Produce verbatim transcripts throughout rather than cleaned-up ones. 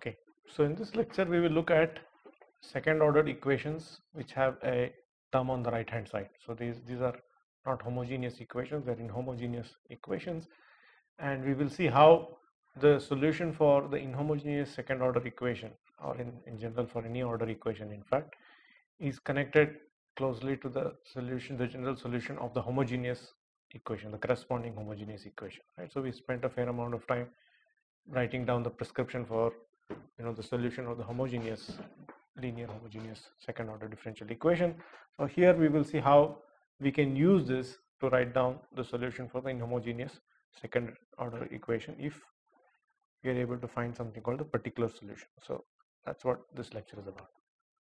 Okay, so in this lecture we will look at second order equations which have a term on the right hand side. So these these are not homogeneous equations, they're inhomogeneous equations, and we will see how the solution for the inhomogeneous second order equation, or in, in general for any order equation in fact, is connected closely to the solution, the general solution of the homogeneous equation, the corresponding homogeneous equation, right? So we spent a fair amount of time writing down the prescription for you know the solution of the homogeneous linear homogeneous second order differential equation. So here we will see how we can use this to write down the solution for the inhomogeneous second order equation if we are able to find something called the particular solution. So that's what this lecture is about.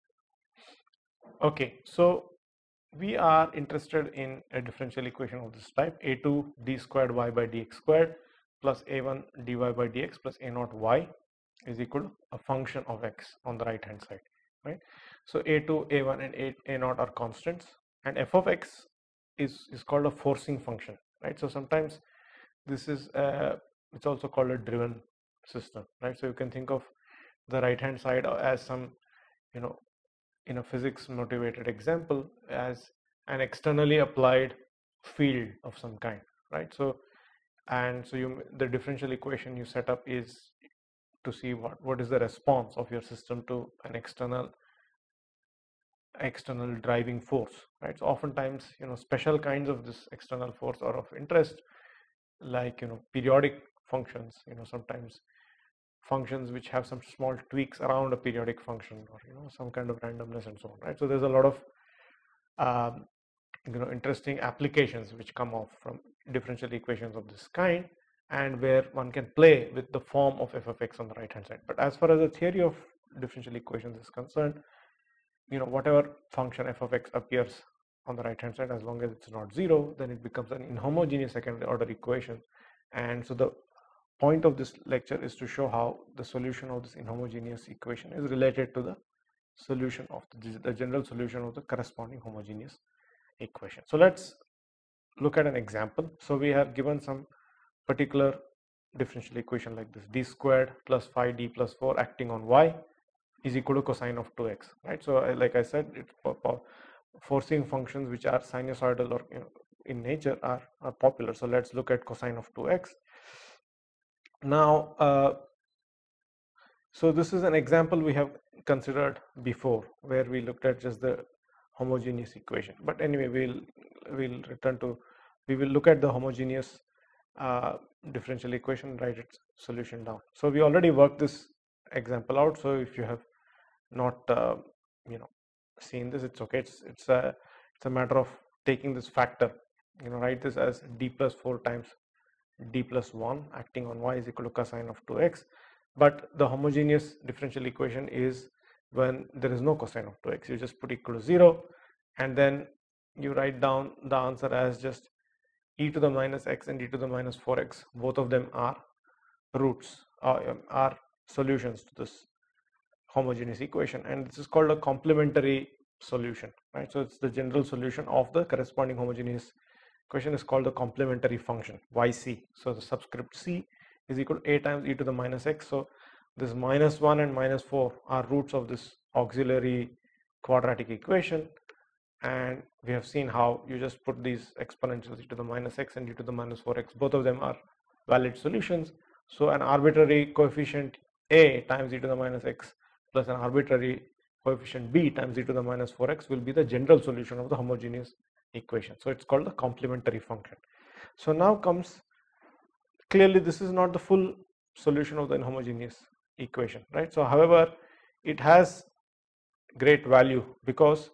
Okay, so we are interested in a differential equation of this type: a two d squared y by dx squared plus a one dy by dx plus a naught y is equal to a function of x on the right hand side, right? So a two, a one and a, a naught are constants, and f of x is is called a forcing function, right? So sometimes this is uh, it's also called a driven system, right? So you can think of the right hand side as some, you know in a physics motivated example, as an externally applied field of some kind, right? So and so you the differential equation you set up is to see what what is the response of your system to an external external driving force, right? So oftentimes, you know special kinds of this external force are of interest, like you know periodic functions, you know sometimes functions which have some small tweaks around a periodic function, or you know some kind of randomness and so on, right? So there's a lot of um, you know interesting applications which come off from differential equations of this kind, and where one can play with the form of f of x on the right hand side. But as far as the theory of differential equations is concerned, you know whatever function f of x appears on the right hand side, as long as it's not zero, then it becomes an inhomogeneous second order equation. And so the point of this lecture is to show how the solution of this inhomogeneous equation is related to the solution of the, the general solution of the corresponding homogeneous equation. So let's look at an example. So we have given some particular differential equation like this: d squared plus five d plus four acting on y is equal to cosine of two x, right? So like I said, it's forcing functions which are sinusoidal or you know, in nature are, are popular. So let's look at cosine of two x. Now uh, so this is an example we have considered before, where we looked at just the homogeneous equation. But anyway, we'll we'll return to we will look at the homogeneous uh, differential equation, write its solution down. So we already worked this example out. So if you have not uh, you know seen this, it's okay. It's it's a it's a matter of taking this factor. You know, write this as d plus four times d plus one acting on y is equal to cosine of two x. But the homogeneous differential equation is when there is no cosine of two x. You just put equal to zero, and then you write down the answer as just e to the minus x and e to the minus four x. Both of them are roots, uh, are solutions to this homogeneous equation, and this is called a complementary solution, right? So it's the general solution of the corresponding homogeneous equation is called the complementary function yc. So the subscript c is equal to a times e to the minus x. So this minus one and minus four are roots of this auxiliary quadratic equation, and we have seen how you just put these exponentials e to the minus x and e to the minus four x. Both of them are valid solutions. So an arbitrary coefficient a times e to the minus x plus an arbitrary coefficient b times e to the minus four x will be the general solution of the homogeneous equation. So it's called the complementary function. So now comes, clearly this is not the full solution of the inhomogeneous equation, right? So however, it has great value, because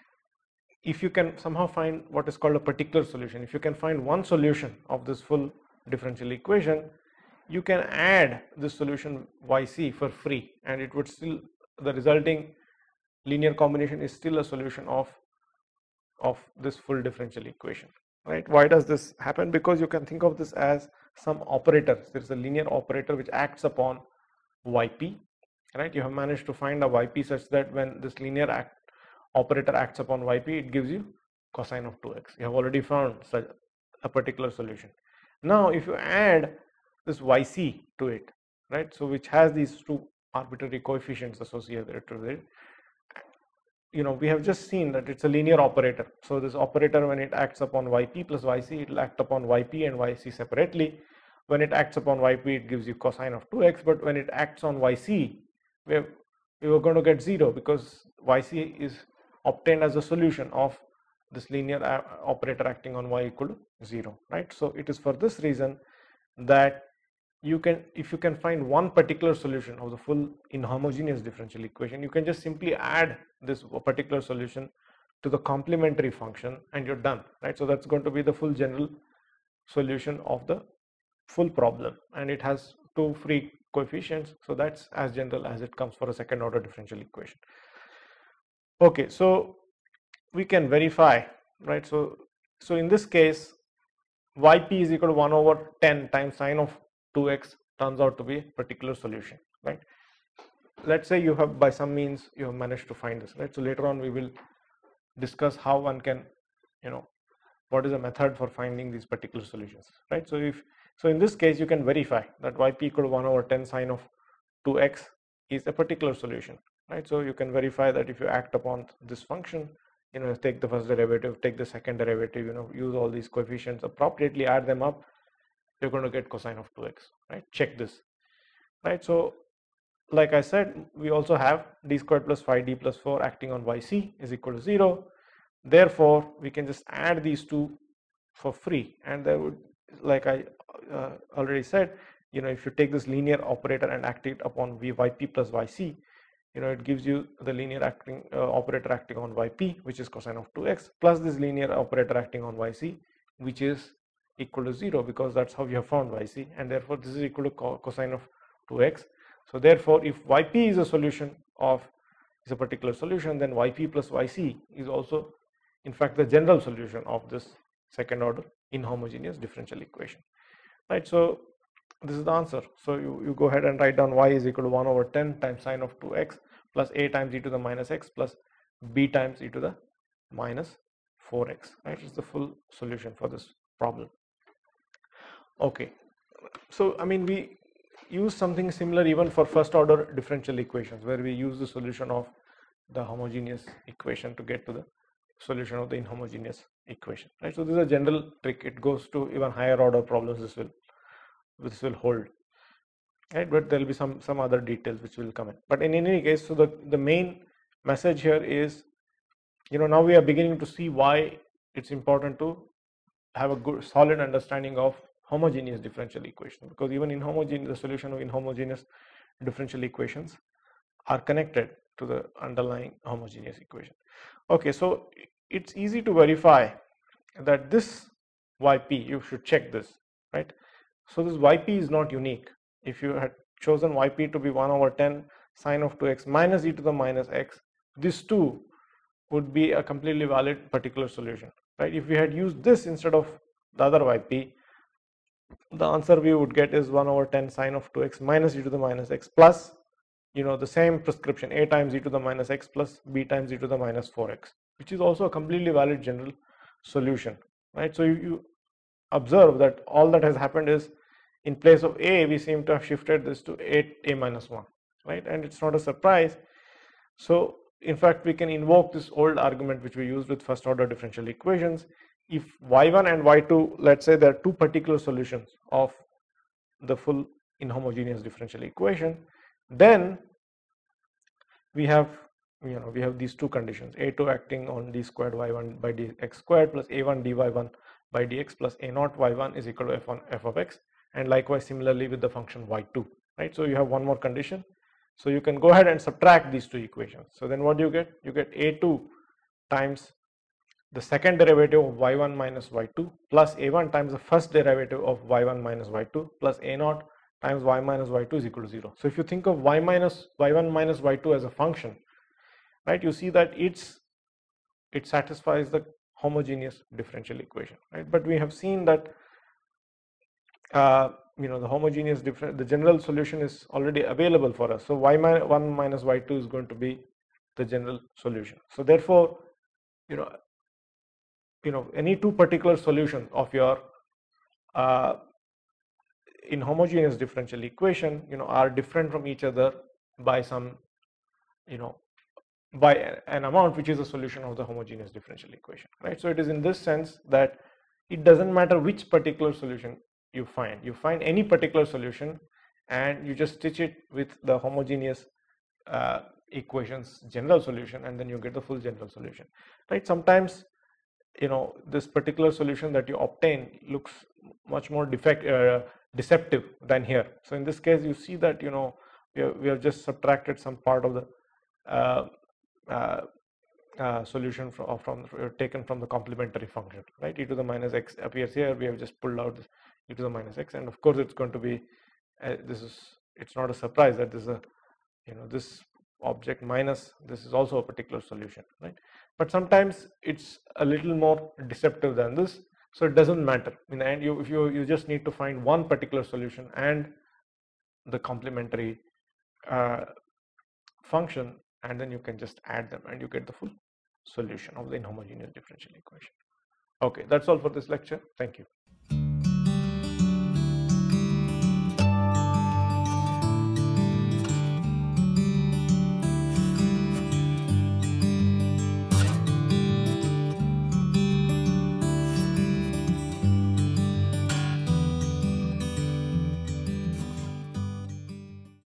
if you can somehow find what is called a particular solution, if you can find one solution of this full differential equation, you can add this solution yc for free, and it would still, the resulting linear combination is still a solution of of this full differential equation, right? Why does this happen? Because you can think of this as some operator. There's a linear operator which acts upon yp, right? You have managed to find a yp such that when this linear act operator acts upon yp, it gives you cosine of two x. You have already found such a particular solution. Now if you add this yc to it, right, so which has these two arbitrary coefficients associated with it. You know, we have just seen that it's a linear operator. So this operator, when it acts upon yp plus yc, it will act upon yp and yc separately. When it acts upon yp, it gives you cosine of two x, but when it acts on yc, we, have, we were going to get zero, because yc is obtained as a solution of this linear operator acting on y equal to zero, right? So it is for this reason that you can, if you can find one particular solution of the full inhomogeneous differential equation, you can just simply add this particular solution to the complementary function and you're done, right? So that's going to be the full general solution of the full problem, and it has two free coefficients, so that's as general as it comes for a second order differential equation. Okay, so we can verify, right? So so in this case, yp is equal to one over ten times sine of two x turns out to be a particular solution, right? Let's say you have, by some means, you have managed to find this, right? So later on we will discuss how one can, you know, what is a method for finding these particular solutions, right? So if so in this case, you can verify that yp equal to one over ten sine of two x is a particular solution, right? So you can verify that if you act upon this function, you know, take the first derivative, take the second derivative, you know, use all these coefficients appropriately, add them up, you're going to get cosine of two x, right? Check this, right? So like I said, we also have d squared plus five d plus four acting on yc is equal to zero. Therefore, we can just add these two for free, and there would, like I uh, already said, you know, if you take this linear operator and act it upon v yp plus yc, you know, it gives you the linear acting uh, operator acting on yp, which is cosine of two x, plus this linear operator acting on yc, which is equal to zero, because that's how you have found yc, and therefore this is equal to co cosine of two x. So therefore, if yp is a solution of is a particular solution, then yp plus yc is also in fact the general solution of this second order inhomogeneous differential equation, right? So this is the answer. So you, you go ahead and write down y is equal to one over ten times sine of two x plus a times e to the minus x plus b times e to the minus four x, right? It's the full solution for this problem. Okay, so I mean, we use something similar even for first order differential equations, where we use the solution of the homogeneous equation to get to the solution of the inhomogeneous equation, right? So this is a general trick. It goes to even higher order problems. This will this will hold, right? But there will be some some other details which will come in. But in any case, so the the main message here is, you know, now we are beginning to see why it's important to have a good solid understanding of homogeneous differential equation, because even in homogeneous, the solution of inhomogeneous differential equations are connected to the underlying homogeneous equation. Okay, so it's easy to verify that this yp, you should check this, right? So this yp is not unique. If you had chosen yp to be one over ten sine of two x minus e to the minus x, this too would be a completely valid particular solution, right? If we had used this instead of the other yp, the answer we would get is one over ten sine of two x minus e to the minus x plus, you know, the same prescription, a times e to the minus x plus b times e to the minus four x, which is also a completely valid general solution, right? So you, you observe that all that has happened is, in place of a, we seem to have shifted this to a, a minus one, right? And it's not a surprise. So in fact, we can invoke this old argument which we used with first order differential equations. If y one and y two, let's say there are two particular solutions of the full inhomogeneous differential equation, then we have, you know, we have these two conditions, a two acting on d squared y one by dx squared plus a one dy one by dx plus a naught y one is equal to f one f of x, and likewise similarly with the function y two, right? So you have one more condition. So you can go ahead and subtract these two equations. So then what do you get? You get a two times the second derivative of y one minus y two plus a one times the first derivative of y one minus y two plus a naught times y minus y two is equal to zero. So if you think of y minus y one minus y two as a function, right, you see that it's it satisfies the homogeneous differential equation, right? But we have seen that uh, you know, the homogeneous different the general solution is already available for us. So y one minus y two is going to be the general solution. So therefore, you know, you know, any two particular solutions of your uh, inhomogeneous differential equation, you know, are different from each other by some, you know, by an amount which is a solution of the homogeneous differential equation, right? So it is in this sense that it doesn't matter which particular solution you find. You find any particular solution and you just stitch it with the homogeneous uh, equations general solution, and then you get the full general solution, right? Sometimes, you know, this particular solution that you obtain looks much more defect uh, deceptive than here. So in this case, you see that, you know, we have, we have just subtracted some part of the uh, uh, uh, solution from, from uh, taken from the complementary function, right? E to the minus x appears here. We have just pulled out this e to the minus x, and of course it's going to be uh, this is it's not a surprise that this is a, you know, this object minus this is also a particular solution, right? But sometimes it's a little more deceptive than this, so it doesn't matter in the end. You if you you just need to find one particular solution and the complementary uh, function, and then you can just add them and you get the full solution of the inhomogeneous differential equation. Okay, that's all for this lecture. Thank you.